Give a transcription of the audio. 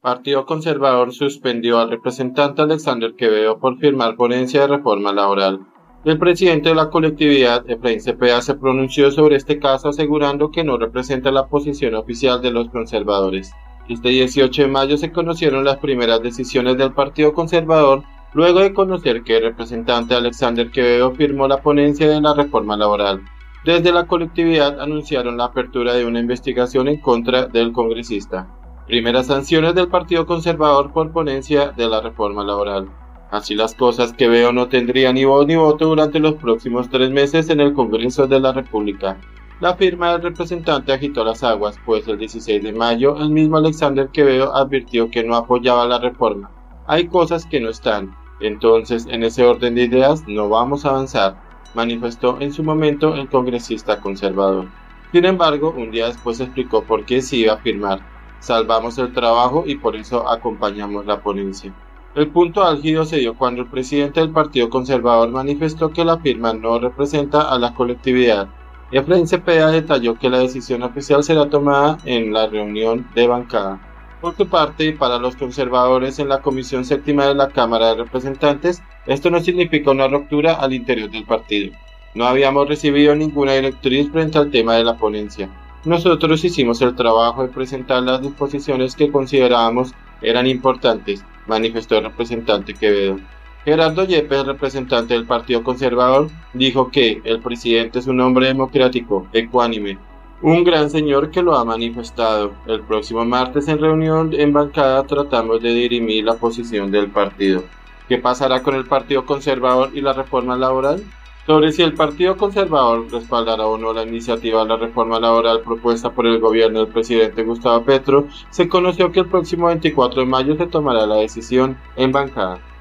Partido Conservador suspendió al representante Alexander Quevedo por firmar ponencia de reforma laboral. El presidente de la colectividad, Efraín Cepeda, se pronunció sobre este caso asegurando que no representa la posición oficial de los conservadores. Este 18 de mayo se conocieron las primeras decisiones del Partido Conservador luego de conocer que el representante Alexander Quevedo firmó la ponencia de la reforma laboral. Desde la colectividad anunciaron la apertura de una investigación en contra del congresista. Primeras sanciones del Partido Conservador por ponencia de la reforma laboral. Así las cosas, Quevedo no tendría ni voz ni voto durante los próximos 3 meses en el Congreso de la República. La firma del representante agitó las aguas, pues el 16 de mayo el mismo Alexander Quevedo advirtió que no apoyaba la reforma. Hay cosas que no están, entonces en ese orden de ideas no vamos a avanzar, manifestó en su momento el congresista conservador. Sin embargo, un día después explicó por qué sí iba a firmar. Salvamos el trabajo y por eso acompañamos la ponencia. El punto álgido se dio cuando el presidente del Partido Conservador manifestó que la firma no representa a la colectividad. Efraín Cepeda detalló que la decisión oficial será tomada en la reunión de bancada. Por su parte, para los conservadores en la Comisión Séptima de la Cámara de Representantes, esto no significa una ruptura al interior del partido. No habíamos recibido ninguna directriz frente al tema de la ponencia. Nosotros hicimos el trabajo de presentar las disposiciones que considerábamos eran importantes, manifestó el representante Quevedo. Gerardo Yepes, representante del Partido Conservador, dijo que el presidente es un hombre democrático, ecuánime, un gran señor que lo ha manifestado. El próximo martes en reunión en bancada tratamos de dirimir la posición del partido. ¿Qué pasará con el Partido Conservador y la reforma laboral? Sobre si el Partido Conservador respaldará o no la iniciativa de la reforma laboral propuesta por el gobierno del presidente Gustavo Petro, se conoció que el próximo 24 de mayo se tomará la decisión en bancada.